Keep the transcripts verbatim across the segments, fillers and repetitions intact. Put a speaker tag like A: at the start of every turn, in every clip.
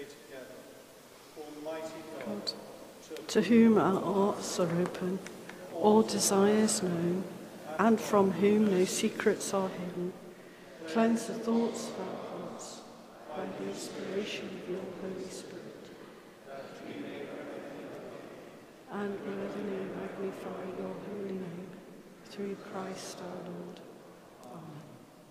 A: together. Almighty God,
B: God, to whom our hearts are open, all desires known, and from whom no secrets are hidden, cleanse the thoughts of our hearts by the inspiration of your Holy Spirit, and worthily magnify your holy name, through Christ our Lord. Amen.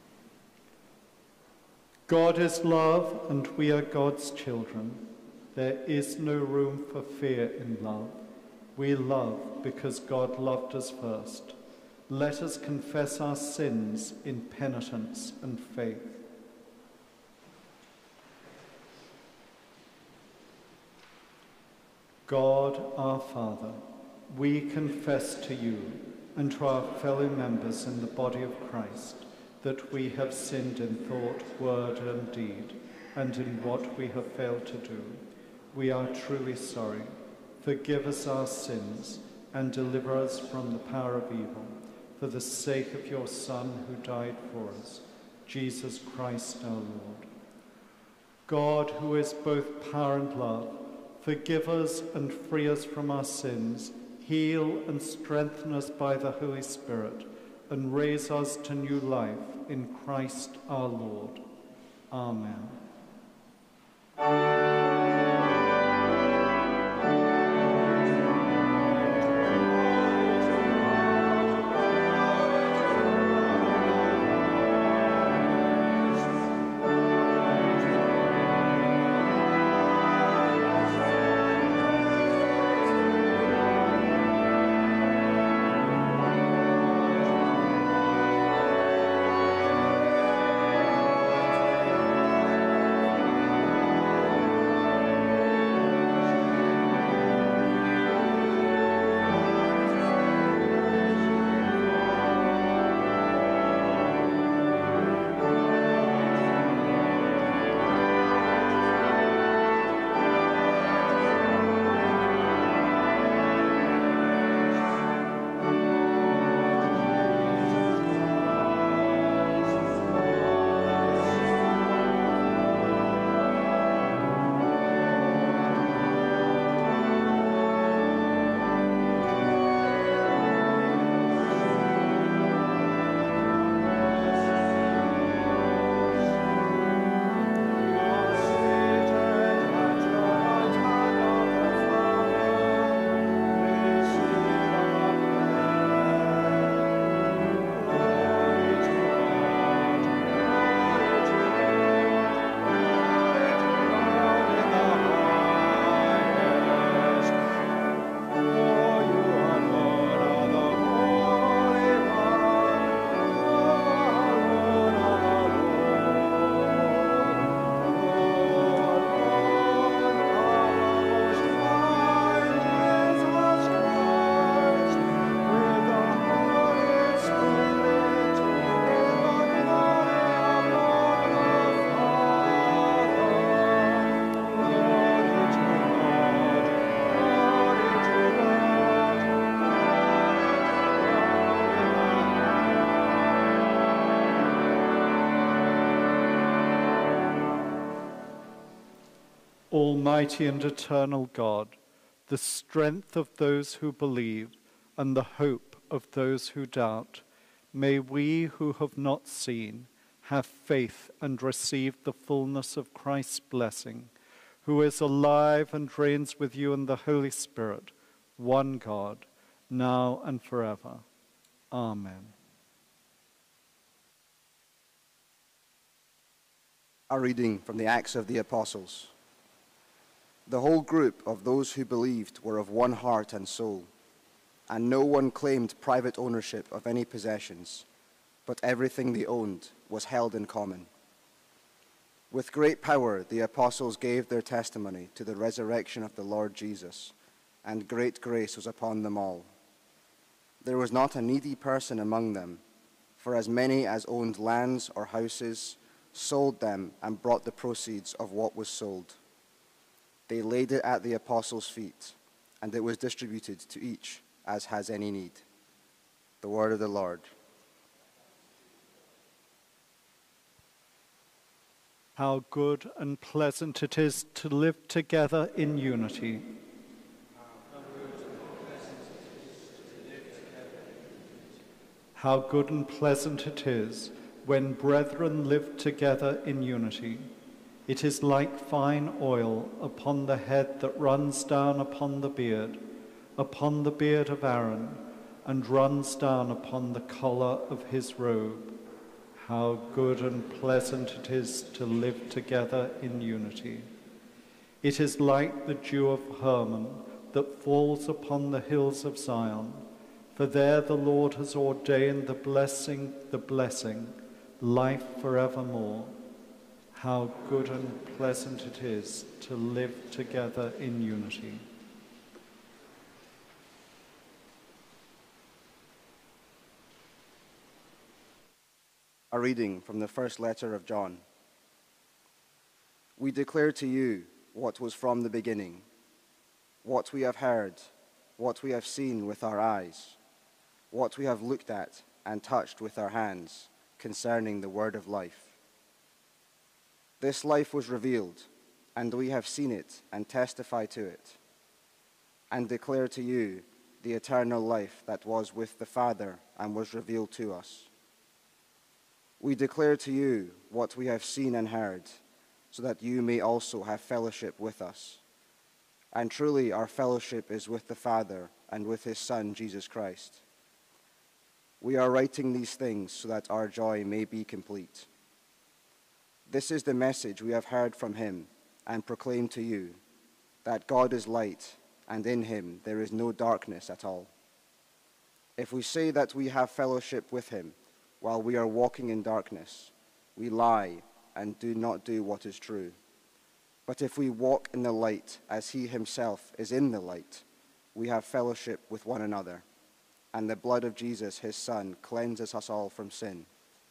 A: God is love, and we are God's children. There is no room for fear in love. We love because God loved us first. Let us confess our sins in penitence and faith. God, our Father, we confess to you and to our fellow members in the body of Christ that we have sinned in thought, word, and deed, and in what we have failed to do. We are truly sorry. Forgive us our sins and deliver us from the power of evil, for the sake of your Son who died for us, Jesus Christ our Lord. God, who is both power and love, forgive us and free us from our sins, heal and strengthen us by the Holy Spirit, and raise us to new life in Christ our Lord. Amen. Almighty and eternal God, the strength of those who believe and the hope of those who doubt, may we who have not seen have faith and receive the fullness of Christ's blessing, who is alive and reigns with you in the Holy Spirit, one God, now and forever. Amen.
C: A reading from the Acts of the Apostles. The whole group of those who believed were of one heart and soul, and no one claimed private ownership of any possessions, but everything they owned was held in common. With great power the apostles gave their testimony to the resurrection of the Lord Jesus, and great grace was upon them all. There was not a needy person among them, for as many as owned lands or houses sold them and brought the proceeds of what was sold. They laid it at the apostles' feet, and it was distributed to each as has any need. The word of the Lord.
A: How good and pleasant it is to live together in unity. How good and pleasant it is when brethren live together in unity. It is like fine oil upon the head that runs down upon the beard, upon the beard of Aaron, and runs down upon the collar of his robe. How good and pleasant it is to live together in unity. It is like the dew of Hermon that falls upon the hills of Zion, for there the Lord has ordained the blessing, the blessing, life forevermore. How good and pleasant it is to live together in unity.
C: A reading from the first letter of John. We declare to you what was from the beginning, what we have heard, what we have seen with our eyes, what we have looked at and touched with our hands concerning the word of life. This life was revealed, and we have seen it and testify to it, and declare to you the eternal life that was with the Father and was revealed to us. We declare to you what we have seen and heard, so that you may also have fellowship with us. And truly our fellowship is with the Father and with his Son, Jesus Christ. We are writing these things so that our joy may be complete. This is the message we have heard from him and proclaim to you, that God is light, and in him there is no darkness at all. If we say that we have fellowship with him while we are walking in darkness, we lie and do not do what is true. But if we walk in the light as he himself is in the light, we have fellowship with one another, and the blood of Jesus, his Son, cleanses us all from sin.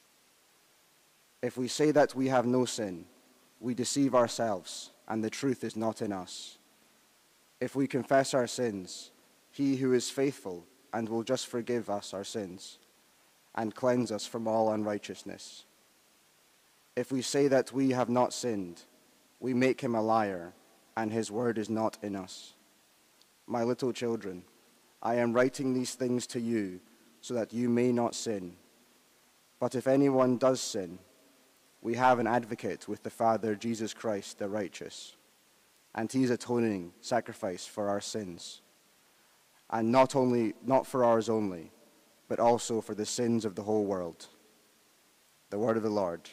C: If we say that we have no sin, we deceive ourselves, and the truth is not in us. If we confess our sins, he who is faithful and will just forgive us our sins and cleanse us from all unrighteousness. If we say that we have not sinned, we make him a liar, and his word is not in us. My little children, I am writing these things to you so that you may not sin. But if anyone does sin, we have an advocate with the Father, Jesus Christ, the righteous, and he is atoning sacrifice for our sins, and not only not for ours only, but also for the sins of the whole world. The word of the Lord.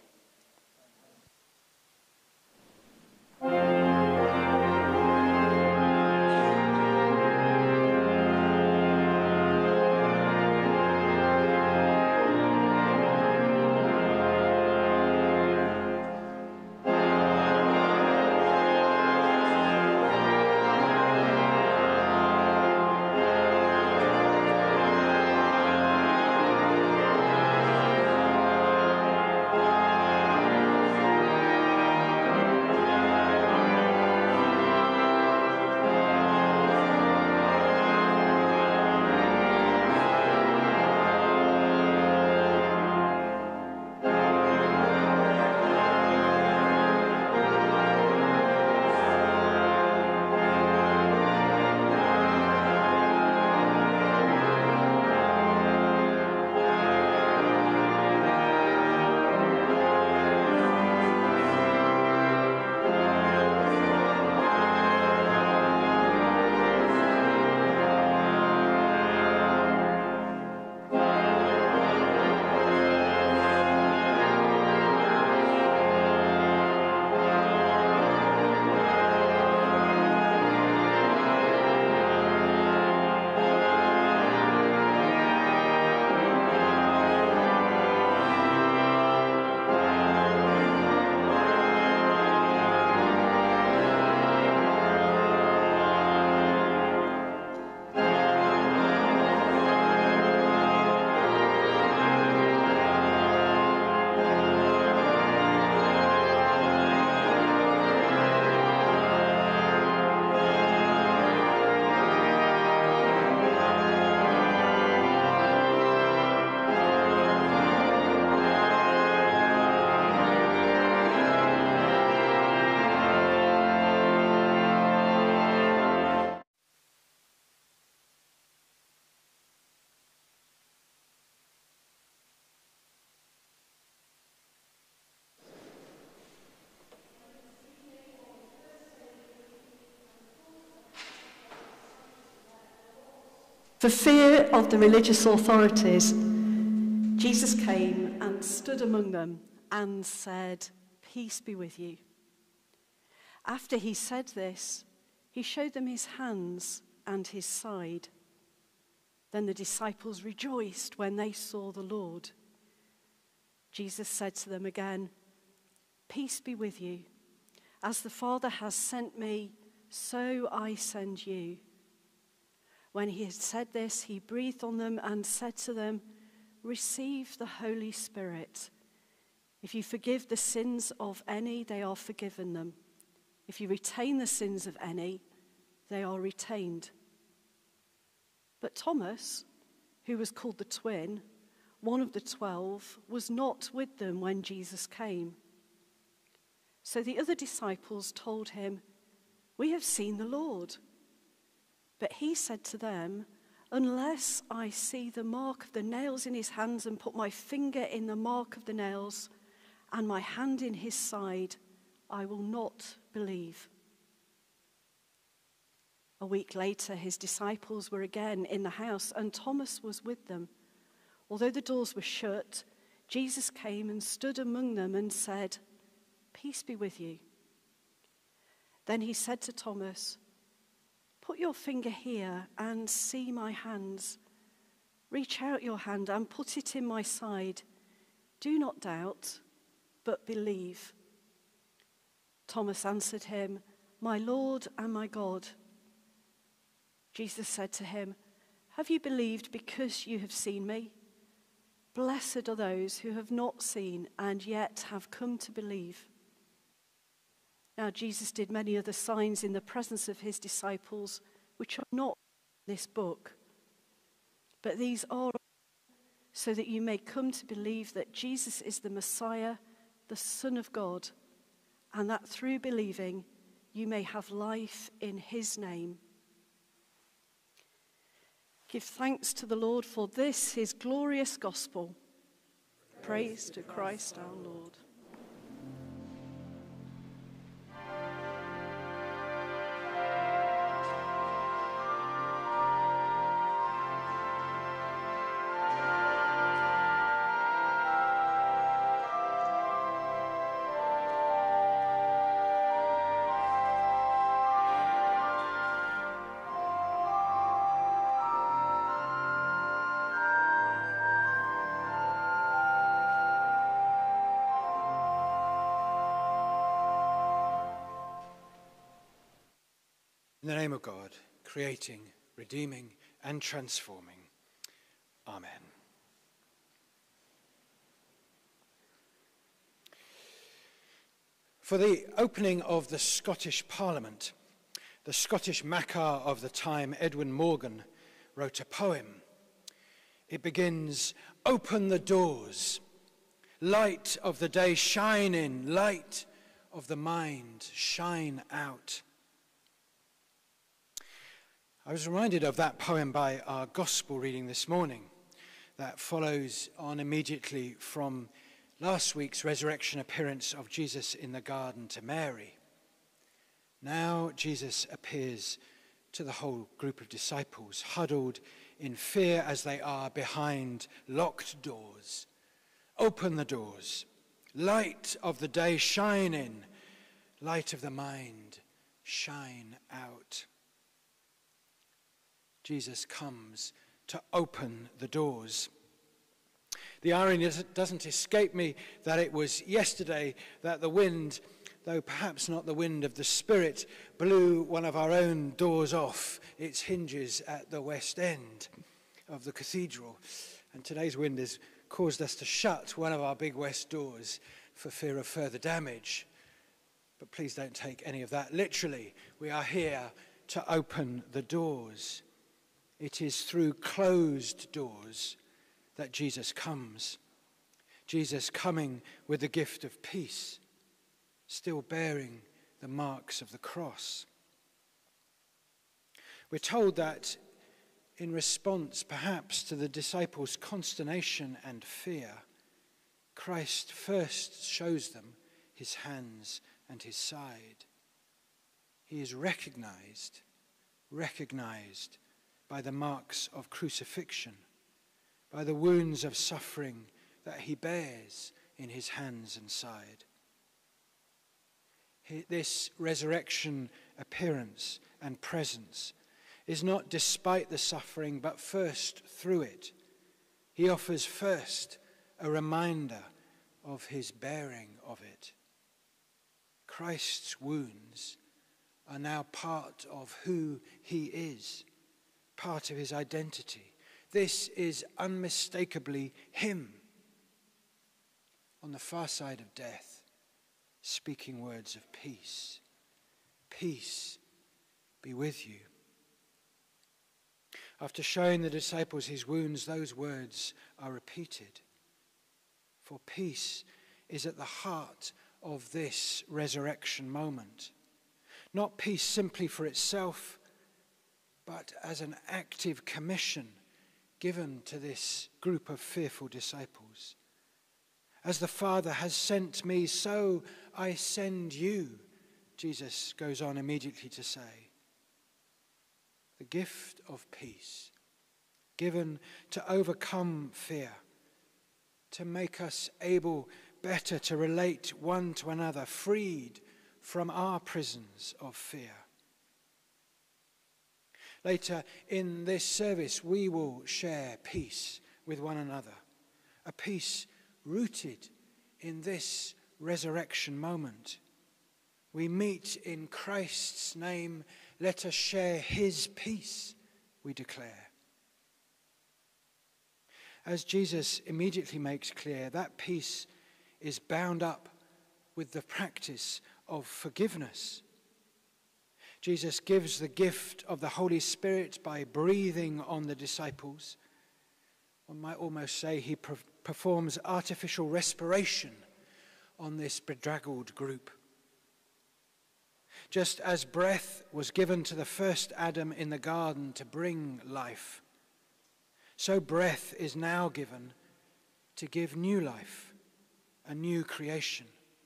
B: For fear of the religious authorities, Jesus came and stood among them and said, "Peace be with you." After he said this, he showed them his hands and his side. Then the disciples rejoiced when they saw the Lord. Jesus said to them again, "Peace be with you. As the Father has sent me, so I send you." When he had said this, he breathed on them and said to them, "Receive the Holy Spirit. If you forgive the sins of any, they are forgiven them. If you retain the sins of any, they are retained." But Thomas, who was called the twin, one of the twelve, was not with them when Jesus came. So the other disciples told him, "We have seen the Lord." But he said to them, "Unless I see the mark of the nails in his hands and put my finger in the mark of the nails and my hand in his side, I will not believe." A week later, his disciples were again in the house, and Thomas was with them. Although the doors were shut, Jesus came and stood among them and said, "Peace be with you." Then he said to Thomas, "Put your finger here and see my hands. Reach out your hand and put it in my side. Do not doubt, but believe." Thomas answered him, "My Lord and my God." Jesus said to him, "Have you believed because you have seen me? Blessed are those who have not seen and yet have come to believe." Now Jesus did many other signs in the presence of his disciples, which are not in this book. But these are so that you may come to believe that Jesus is the Messiah, the Son of God, and that through believing you may have life in his name. Give thanks to the Lord, for this his glorious gospel. Praise to Christ our Lord.
D: In the name of God, creating, redeeming, and transforming. Amen. For the opening of the Scottish Parliament, the Scottish Makar of the time, Edwin Morgan, wrote a poem. It begins, "Open the doors, light of the day shine in, light of the mind shine out." I was reminded of that poem by our gospel reading this morning that follows on immediately from last week's resurrection appearance of Jesus in the garden to Mary. Now Jesus appears to the whole group of disciples, huddled in fear as they are behind locked doors. Open the doors. Light of the day shine in. Light of the mind shine out. Jesus comes to open the doors. The irony doesn't escape me that it was yesterday that the wind, though perhaps not the wind of the Spirit, blew one of our own doors off its hinges at the west end of the cathedral. And today's wind has caused us to shut one of our big west doors for fear of further damage. But please don't take any of that literally. We are here to open the doors. It is through closed doors that Jesus comes. Jesus coming with the gift of peace, still bearing the marks of the cross. We're told that in response perhaps to the disciples' consternation and fear, Christ first shows them his hands and his side. He is recognized, recognized by the marks of crucifixion, by the wounds of suffering that he bears in his hands and side. This resurrection appearance and presence is not despite the suffering, but first through it. He offers first a reminder of his bearing of it. Christ's wounds are now part of who he is, part of his identity. This is unmistakably him on the far side of death, speaking words of peace. Peace be with you. After showing the disciples his wounds, those words are repeated. For peace is at the heart of this resurrection moment. Not peace simply for itself, but as an active commission given to this group of fearful disciples. As the Father has sent me, so I send you, Jesus goes on immediately to say. The gift of peace, given to overcome fear, to make us able better to relate one to another, freed from our prisons of fear. Later in this service, we will share peace with one another, a peace rooted in this resurrection moment. We meet in Christ's name. Let us share his peace, we declare. As Jesus immediately makes clear, that peace is bound up with the practice of forgiveness. Jesus gives the gift of the Holy Spirit by breathing on the disciples. One might almost say he pre- performs artificial respiration on this bedraggled group. Just as breath was given to the first Adam in the garden to bring life, so breath is now given to give new life, a new creation.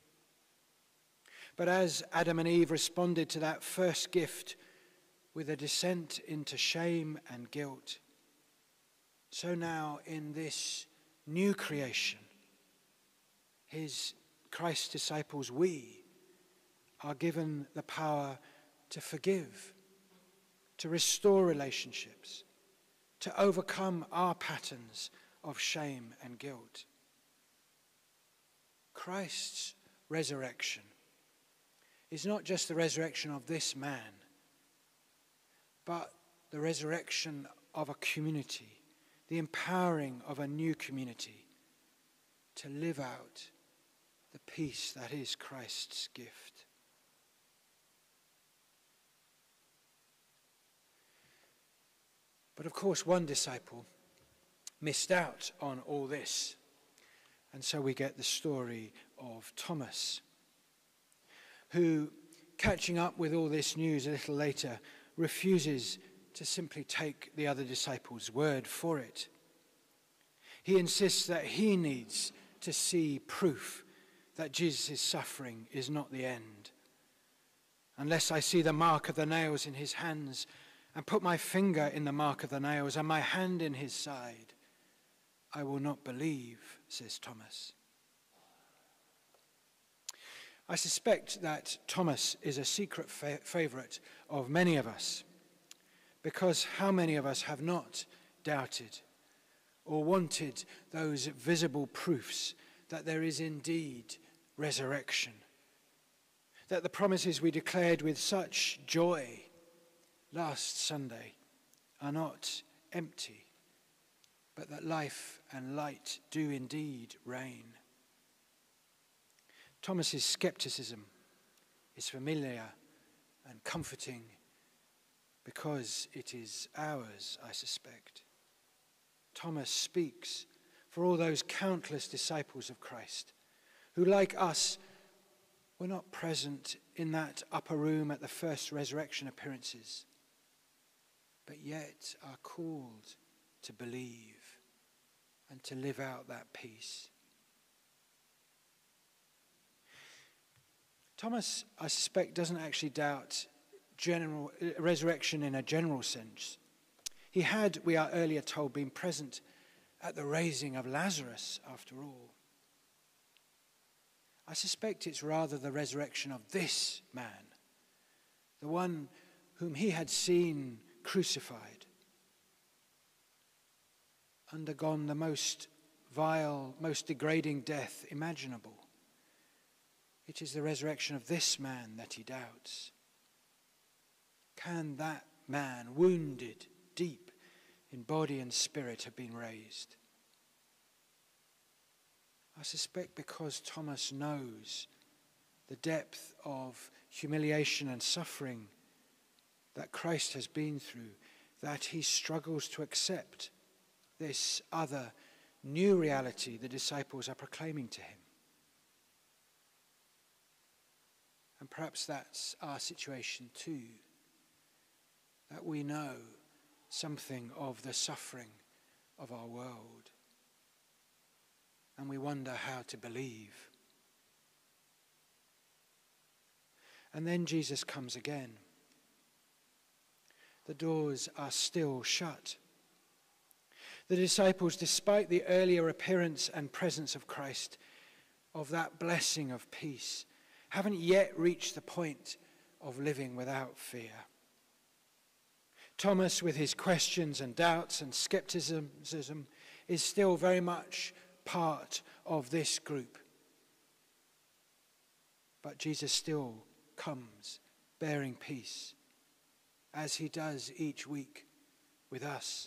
D: But as Adam and Eve responded to that first gift with a descent into shame and guilt, so now in this new creation, his Christ's disciples, we are given the power to forgive, to restore relationships, to overcome our patterns of shame and guilt. Christ's resurrection is not just the resurrection of this man, but the resurrection of a community, the empowering of a new community to live out the peace that is Christ's gift. But of course, one disciple missed out on all this. And so we get the story of Thomas, who, catching up with all this news a little later, refuses to simply take the other disciples' word for it. He insists that he needs to see proof that Jesus' suffering is not the end. Unless I see the mark of the nails in his hands, and put my finger in the mark of the nails and my hand in his side, I will not believe, says Thomas. I suspect that Thomas is a secret fa- favorite of many of us, because how many of us have not doubted or wanted those visible proofs that there is indeed resurrection, that the promises we declared with such joy last Sunday are not empty, but that life and light do indeed reign. Thomas's skepticism is familiar and comforting because it is ours, I suspect. Thomas speaks for all those countless disciples of Christ who, like us, were not present in that upper room at the first resurrection appearances, but yet are called to believe and to live out that peace. Thomas, I suspect, doesn't actually doubt general resurrection in a general sense. He had, we are earlier told, been present at the raising of Lazarus, after all. I suspect it's rather the resurrection of this man, the one whom he had seen crucified, undergone the most vile, most degrading death imaginable. It is the resurrection of this man that he doubts. Can that man, wounded deep in body and spirit, have been raised? I suspect because Thomas knows the depth of humiliation and suffering that Christ has been through, that he struggles to accept this other new reality the disciples are proclaiming to him. And perhaps that's our situation too, that we know something of the suffering of our world, and we wonder how to believe. And then Jesus comes again. The doors are still shut. The disciples, despite the earlier appearance and presence of Christ, of that blessing of peace, haven't yet reached the point of living without fear. Thomas, with his questions and doubts and skepticism, is still very much part of this group. But Jesus still comes bearing peace, as he does each week with us.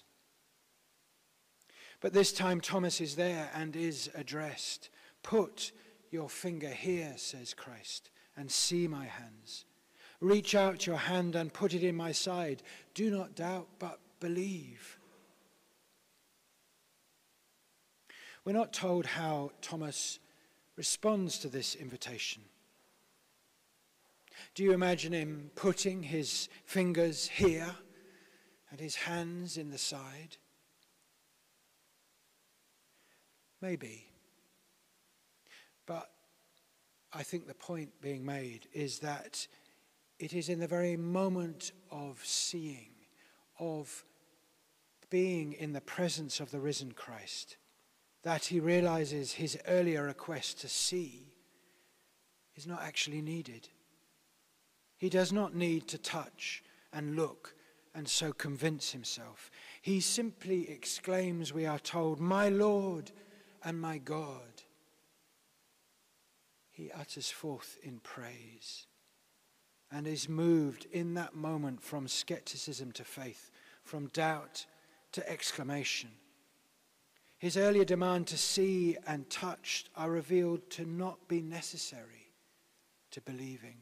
D: But this time Thomas is there and is addressed. Put your finger here, says Christ, and see my hands. Reach out your hand and put it in my side. Do not doubt, but believe. We're not told how Thomas responds to this invitation. Do you imagine him putting his fingers here and his hands in the side? Maybe. But I think the point being made is that it is in the very moment of seeing, of being in the presence of the risen Christ, that he realizes his earlier request to see is not actually needed. He does not need to touch and look and so convince himself. He simply exclaims, we are told, "My Lord and my God." He utters forth in praise and is moved in that moment from skepticism to faith, from doubt to exclamation. His earlier demand to see and touch are revealed to not be necessary to believing.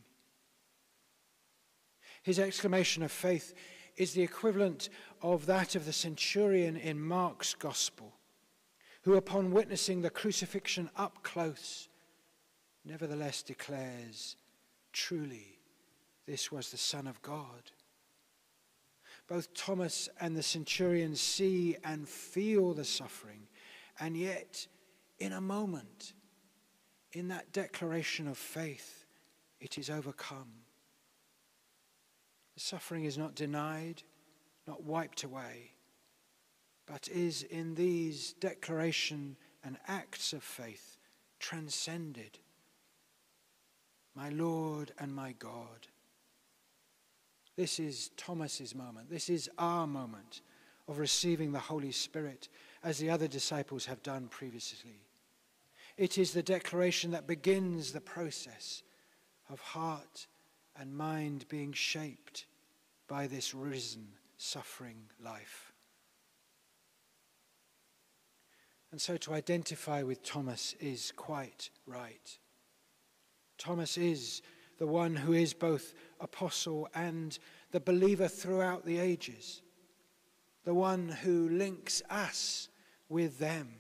D: His exclamation of faith is the equivalent of that of the centurion in Mark's Gospel, who upon witnessing the crucifixion up close, nevertheless declares, "Truly, this was the Son of God." Both Thomas and the centurion see and feel the suffering, and yet, in a moment, in that declaration of faith, it is overcome. The suffering is not denied, not wiped away, but is in these declaration and acts of faith transcended. My Lord and my God. This is Thomas's moment. This is our moment of receiving the Holy Spirit, as the other disciples have done previously. It is the declaration that begins the process of heart and mind being shaped by this risen, suffering life. And so to identify with Thomas is quite right. Thomas is the one who is both apostle and the believer throughout the ages, the one who links us with them.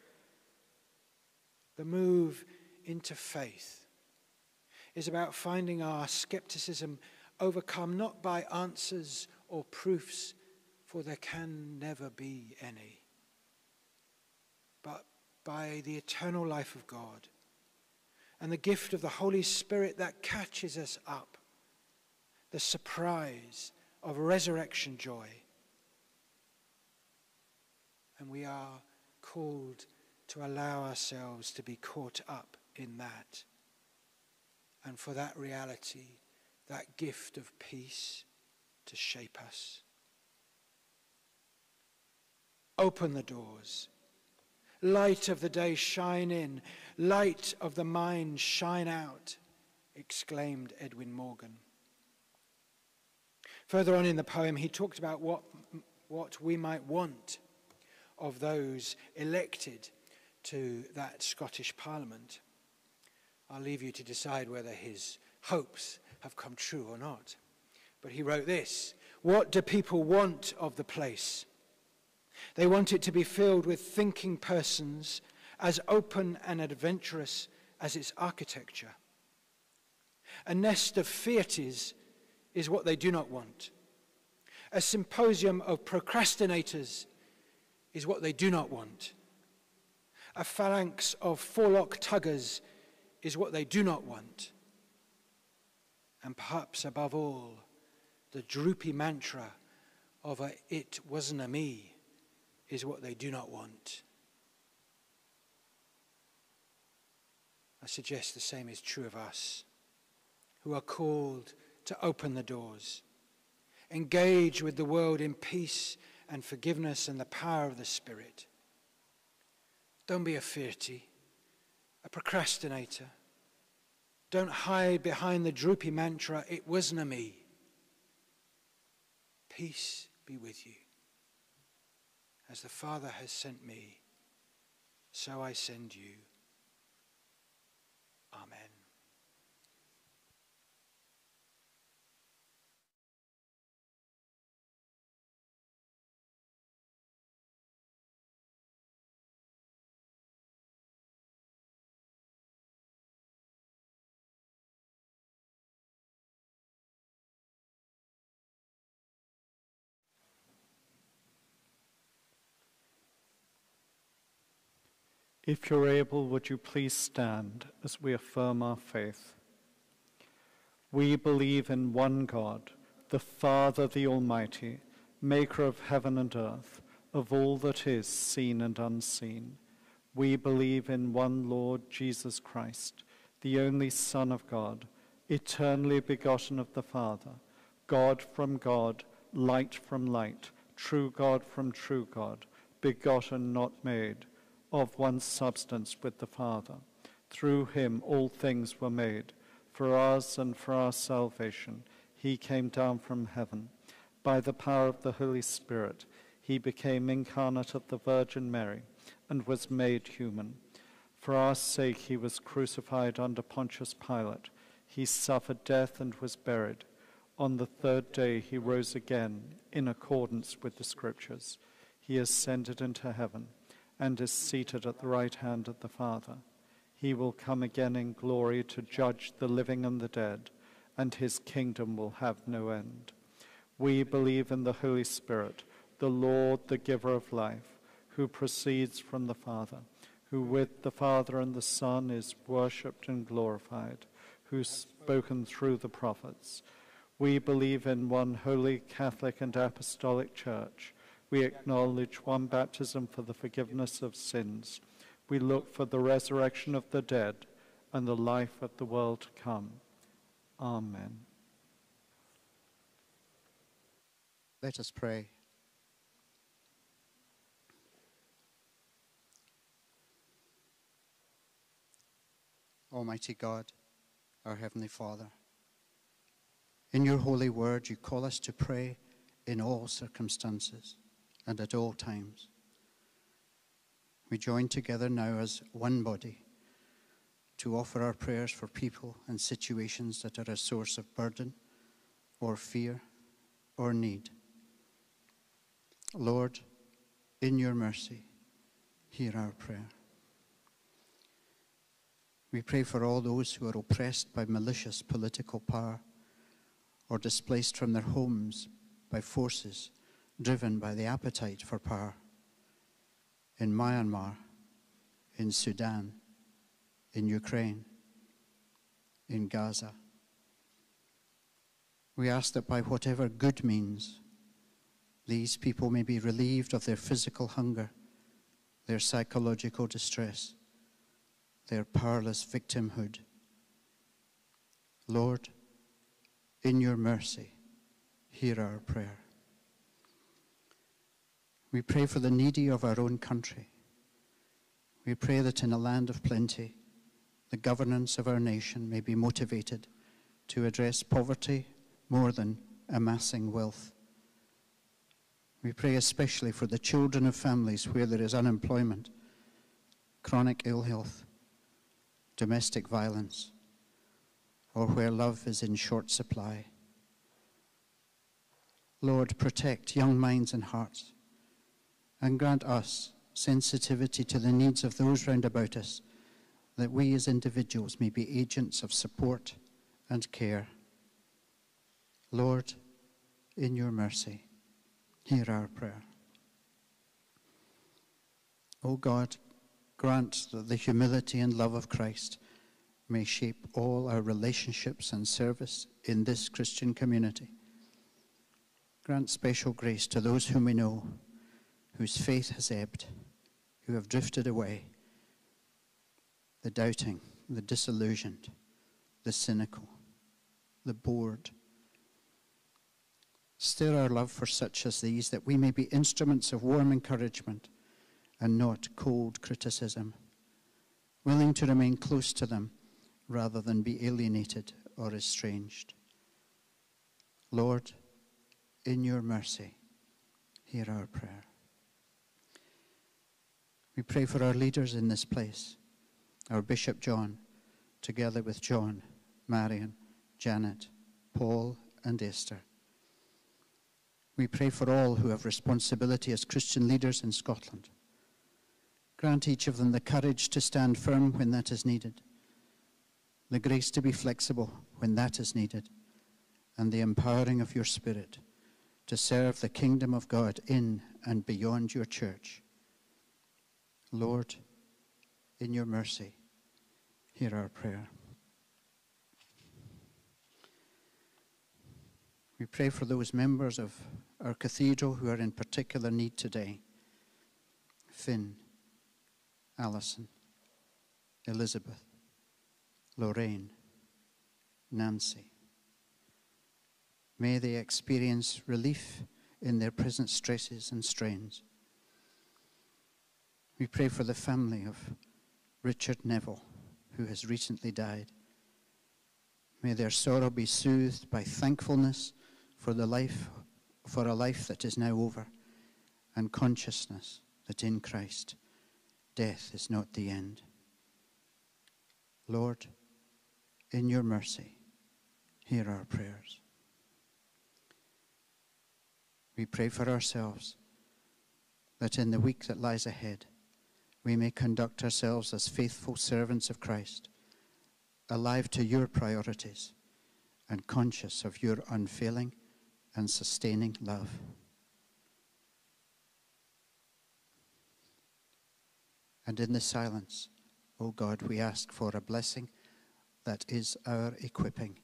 D: The move into faith is about finding our skepticism overcome not by answers or proofs, for there can never be any, but by the eternal life of God and the gift of the Holy Spirit that catches us up, the surprise of resurrection joy, And we are called to allow ourselves to be caught up in that. And for that reality, that gift of peace to shape us. Open the doors. Light of the day shine in. Light of the mind shine out, exclaimed Edwin Morgan. Further on in the poem, he talked about what, what we might want of those elected to that Scottish Parliament. I'll leave you to decide whether his hopes have come true or not. But he wrote this: what do people want of the place? They want it to be filled with thinking persons, as open and adventurous as its architecture. A nest of Fiaties is what they do not want. A symposium of procrastinators is what they do not want. A phalanx of forelock tuggers is what they do not want. And perhaps above all, the droopy mantra of a "it wasn't a me" is what they do not want. I suggest the same is true of us, who are called to open the doors, engage with the world in peace and forgiveness and the power of the Spirit. Don't be a Fiatie, a procrastinator. Don't hide behind the droopy mantra, "it wasn't a me." Peace be with you. As the Father has sent me, so I send you. Amen.
A: If you're able, would you please stand as we affirm our faith? We believe in one God, the Father, the Almighty, maker of heaven and earth, of all that is seen and unseen. We believe in one Lord Jesus Christ, the only Son of God, eternally begotten of the Father, God from God, light from light, true God from true God, begotten, not made, of one substance with the Father. Through him all things were made. For us and for our salvation, he came down from heaven. By the power of the Holy Spirit, he became incarnate of the Virgin Mary and was made human. For our sake he was crucified under Pontius Pilate. He suffered death and was buried. On the third day he rose again in accordance with the Scriptures. He ascended into heaven and is seated at the right hand of the Father. He will come again in glory to judge the living and the dead, and his kingdom will have no end. We believe in the Holy Spirit, the Lord, the giver of life, who proceeds from the Father, who with the Father and the Son is worshipped and glorified, who's spoken through the prophets. We believe in one holy, Catholic, and Apostolic Church. We acknowledge one baptism for the forgiveness of sins. We look for the resurrection of the dead and the life of the world to come. Amen.
C: Let us pray. Almighty God, our Heavenly Father, in your holy word you call us to pray in all circumstances and at all times. We join together now as one body to offer our prayers for people and situations that are a source of burden or fear or need. Lord, in your mercy, hear our prayer. We pray for all those who are oppressed by malicious political power or displaced from their homes by forces driven by the appetite for power. In Myanmar, in Sudan, in Ukraine, in Gaza. We ask that by whatever good means, these people may be relieved of their physical hunger
E: their psychological distress, their powerless victimhood. Lord, in your mercy, hear our prayer. We pray for the needy of our own country. We pray that in a land of plenty, the governance of our nation may be motivated to address poverty more than amassing wealth. We pray especially for the children of families where there is unemployment, chronic ill health, domestic violence, or where love is in short supply. Lord, protect young minds and hearts, and grant us sensitivity to the needs of those round about us, that we as individuals may be agents of support and care. Lord, in your mercy, hear our prayer. O God, grant that the humility and love of Christ may shape all our relationships and service in this Christian community. Grant special grace to those whom we know, whose faith has ebbed, who have drifted away, the doubting, the disillusioned, the cynical, the bored. Stir our love for such as these, that we may be instruments of warm encouragement and not cold criticism, willing to remain close to them rather than be alienated or estranged. Lord, in your mercy, hear our prayer. We pray for our leaders in this place, our Bishop John, together with John, Marion, Janet, Paul, and Esther. We pray for all who have responsibility as Christian leaders in Scotland. Grant each of them the courage to stand firm when that is needed, the grace to be flexible when that is needed, and the empowering of your Spirit to serve the kingdom of God in and beyond your church. Lord, in your mercy, hear our prayer. We pray for those members of our cathedral who are in particular need today. Finn, Alison, Elizabeth, Lorraine, Nancy. May they experience relief in their present stresses and strains. We pray for the family of Richard Neville, who has recently died. May their sorrow be soothed by thankfulness for the life, for a life that is now over, and consciousness that in Christ, death is not the end. Lord, in your mercy, hear our prayers. We pray for ourselves, that in the week that lies ahead, we may conduct ourselves as faithful servants of Christ, alive to your priorities and conscious of your unfailing and sustaining love. And in the silence, O God, we ask for a blessing that is our equipping.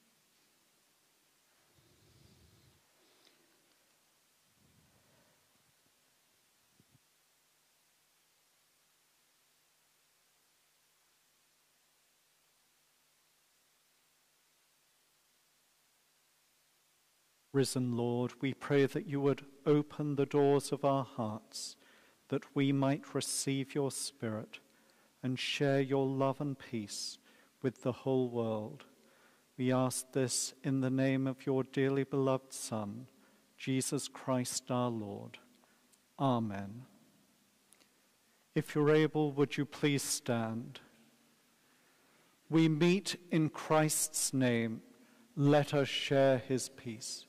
A: Risen Lord, we pray that you would open the doors of our hearts, that we might receive your Spirit and share your love and peace with the whole world. We ask this in the name of your dearly beloved Son, Jesus Christ our Lord. Amen. If you're able, would you please stand? We meet in Christ's name. Let us share his peace.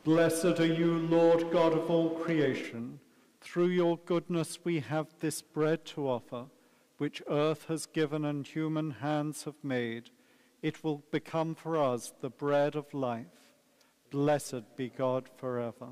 A: Blessed are you, Lord God of all creation. Through your goodness we have this bread to offer, which earth has given and human hands have made. It will become for us the bread of life. Blessed be God forever.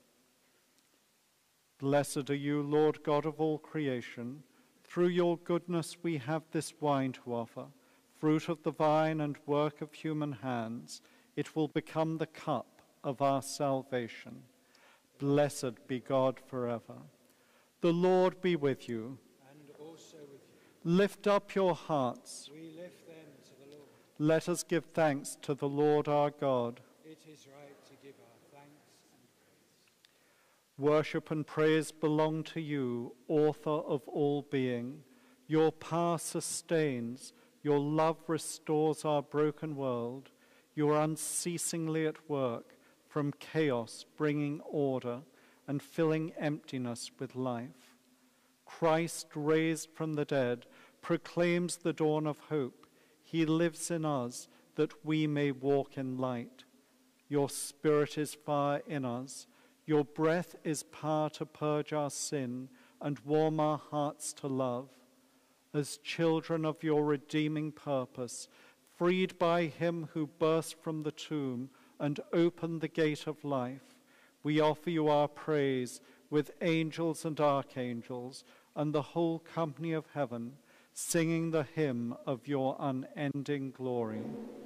A: Blessed are you, Lord God of all creation. Through your goodness we have this wine to offer, fruit of the vine and work of human hands. It will become the cup of our salvation. Blessed be God forever. The Lord be with you.
D: And also with you.
A: Lift up your hearts.
D: We lift them to the Lord.
A: Let us give thanks to the Lord our God.
D: It is right to give our thanks and praise.
A: Worship and praise belong to you, author of all being. Your power sustains, your love restores our broken world. You are unceasingly at work, from chaos bringing order and filling emptiness with life. Christ, raised from the dead, proclaims the dawn of hope. He lives in us that we may walk in light. Your Spirit is fire in us. Your breath is power to purge our sin and warm our hearts to love. As children of your redeeming purpose, freed by him who burst from the tomb and opened the gate of life, we offer you our praise with angels and archangels and the whole company of heaven, singing the hymn of your unending glory.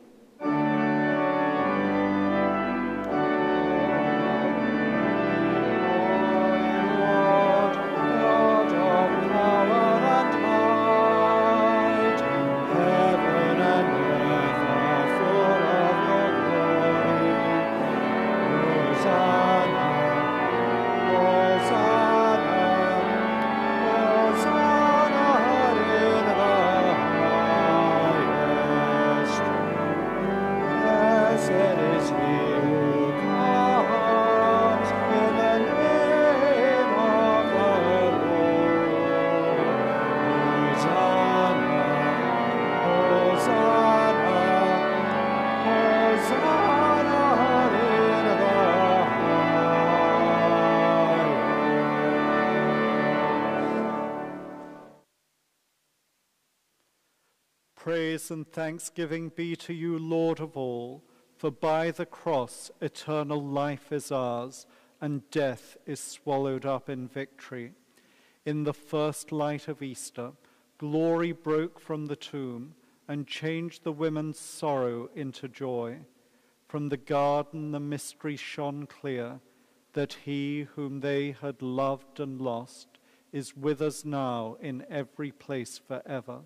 A: Praise and thanksgiving be to you, Lord of all, for by the cross eternal life is ours, and death is swallowed up in victory. In the first light of Easter, glory broke from the tomb and changed the women's sorrow into joy. From the garden the mystery shone clear, that he whom they had loved and lost is with us now in every place forever.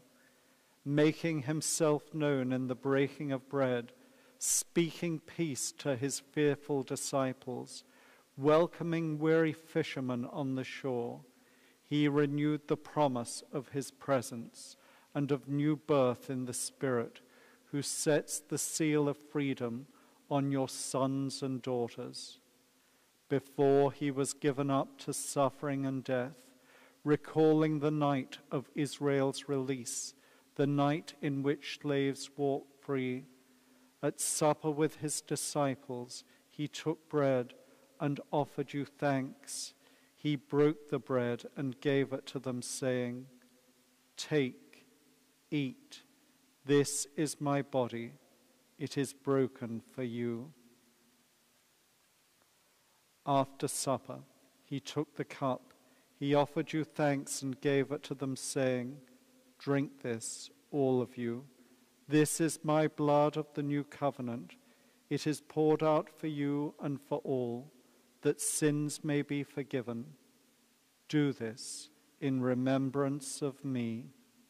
A: Making himself known in the breaking of bread, speaking peace to his fearful disciples, welcoming weary fishermen on the shore, he renewed the promise of his presence and of new birth in the Spirit, who sets the seal of freedom on your sons and daughters. Before he was given up to suffering and death, recalling the night of Israel's release, the night in which slaves walked free, at supper with his disciples, he took bread and offered you thanks. He broke the bread and gave it to them, saying, "Take, eat, this is my body. It is broken for you." After supper, he took the cup. He offered you thanks and gave it to them, saying, "Drink this, all of you. This is my blood of the new covenant. It is poured out for you and for all, that sins may be forgiven. Do this in remembrance of me."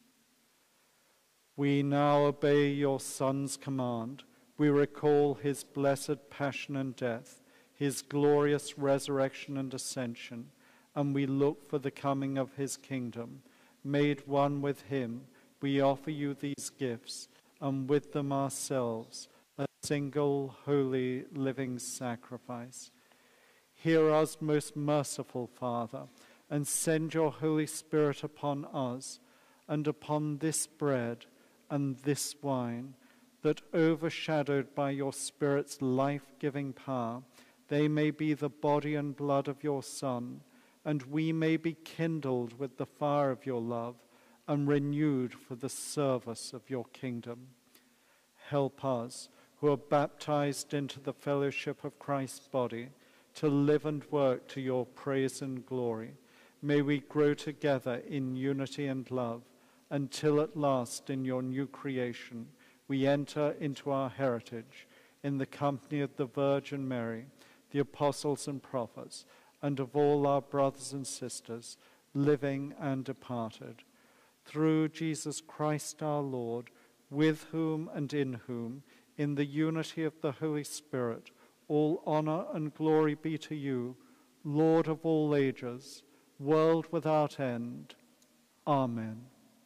A: We now obey your Son's command. We recall his blessed passion and death, his glorious resurrection and ascension, and we look for the coming of his kingdom. Made one with him, we offer you these gifts, and with them ourselves, a single, holy, living sacrifice. Hear us, most merciful Father, and send your Holy Spirit upon us, and upon this bread and this wine, that overshadowed by your Spirit's life-giving power, they may be the body and blood of your Son, and we may be kindled with the fire of your love and renewed for the service of your kingdom. Help us, who are baptized into the fellowship of Christ's body, to live and work to your praise and glory. May we grow together in unity and love, until at last in your new creation we enter into our heritage in the company of the Virgin Mary, the apostles and prophets, and of all our brothers and sisters, living and departed. Through Jesus Christ our Lord, with whom and in whom, in the unity of the Holy Spirit, all honor and glory be to you, Lord of all ages, world without end. Amen.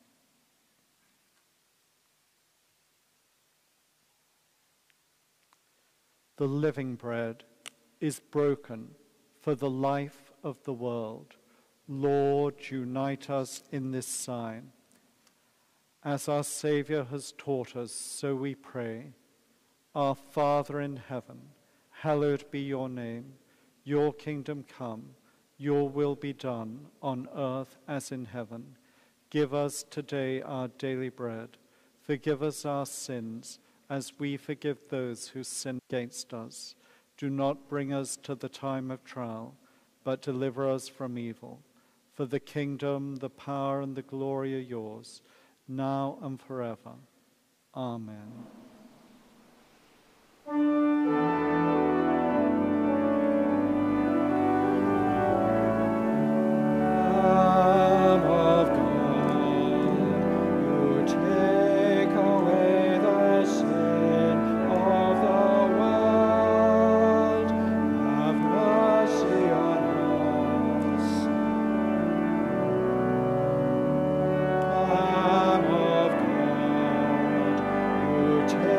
A: The living bread is broken for the life of the world. Lord, unite us in this sign. As our Saviour has taught us, so we pray. Our Father in heaven, hallowed be your name. Your kingdom come, your will be done on earth as in heaven. Give us today our daily bread. Forgive us our sins, as we forgive those who sin against us. Do not bring us to the time of trial, but deliver us from evil. For the kingdom, the power, and the glory are yours, now and forever. Amen.
F: Take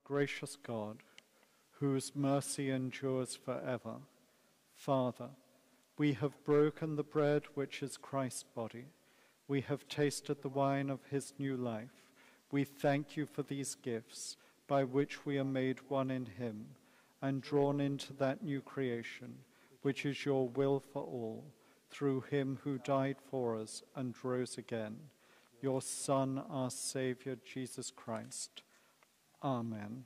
A: Gracious God, whose mercy endures forever, Father, we have broken the bread which is Christ's body. We have tasted the wine of his new life. We thank you for these gifts by which we are made one in him and drawn into that new creation, which is your will for all, through him who died for us and rose again, your Son, our Saviour, Jesus Christ. Amen.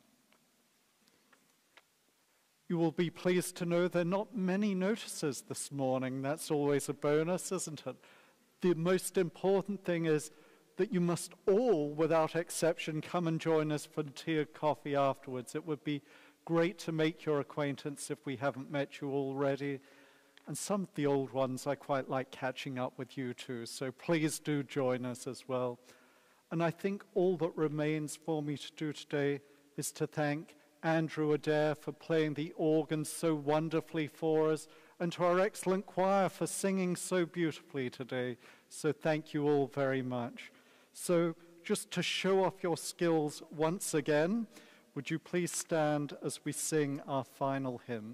A: You will be pleased to know there are not many notices this morning. That's always a bonus, isn't it? The most important thing is that you must all, without exception, come and join us for tea or coffee afterwards. It would be great to make your acquaintance if we haven't met you already. And some of the old ones, I quite like catching up with you too, so please do join us as well. And I think all that remains for me to do today is to thank Andrew Adair for playing the organ so wonderfully for us, and to our excellent choir for singing so beautifully today. So thank you all very much. So just to show off your skills once again, would you please stand as we sing our final hymn?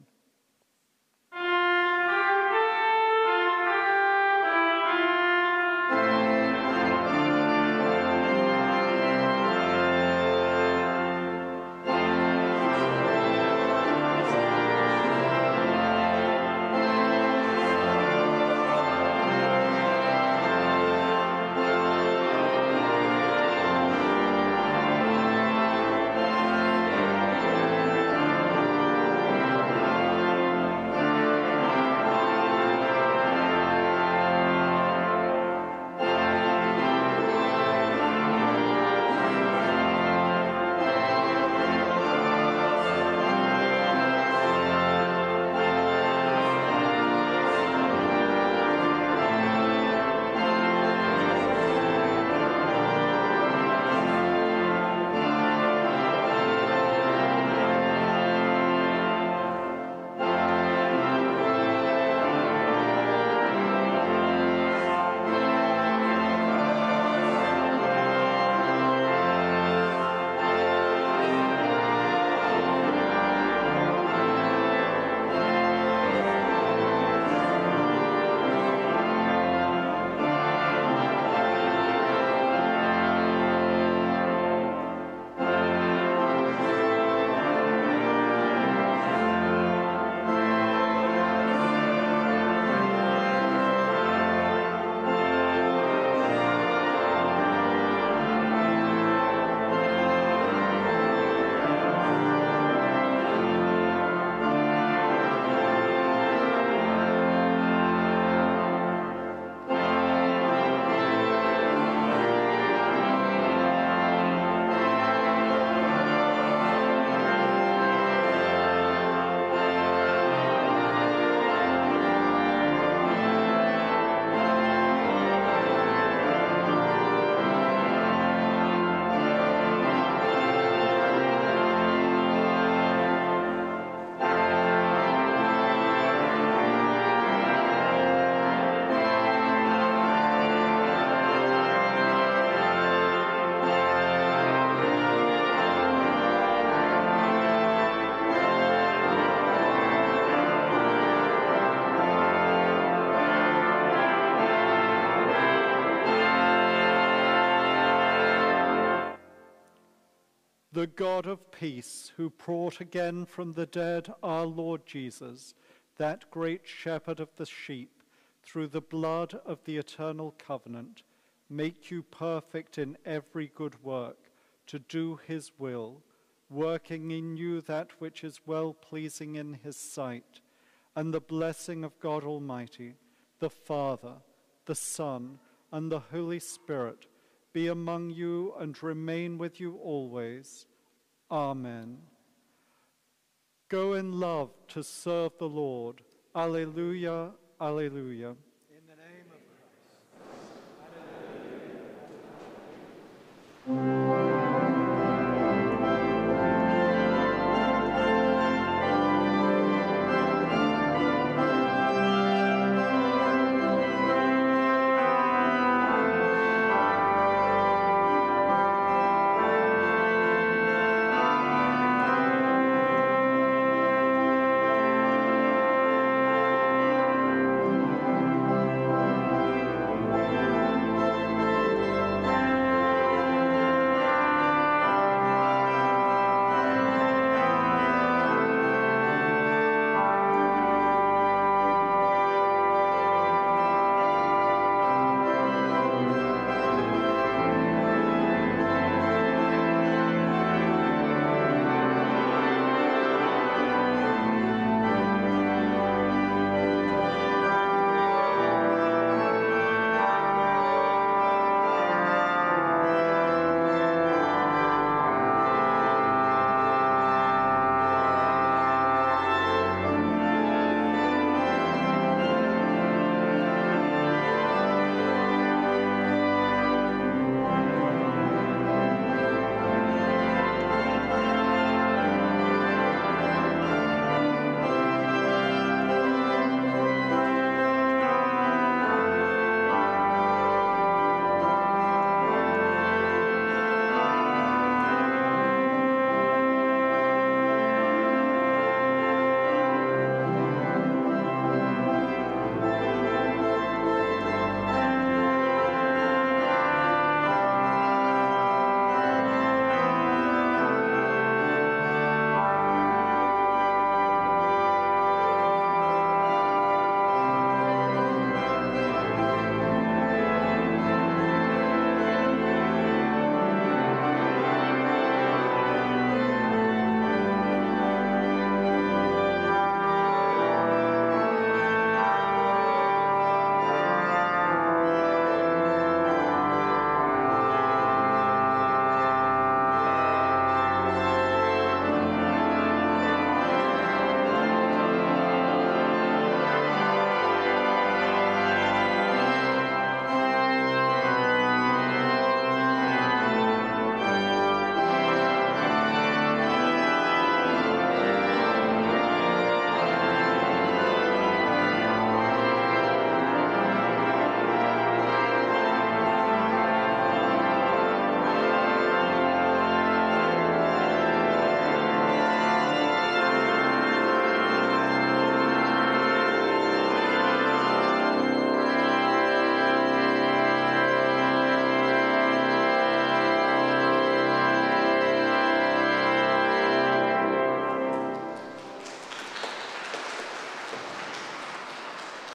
A: The God of peace, who brought again from the dead our Lord Jesus, that great shepherd of the sheep, through the blood of the eternal covenant, make you perfect in every good work, to do his will, working in you that which is well-pleasing in his sight, and the blessing of God Almighty, the Father, the Son, and the Holy Spirit, be among you and remain with you always. Amen. Go in love to serve the Lord. Alleluia, alleluia.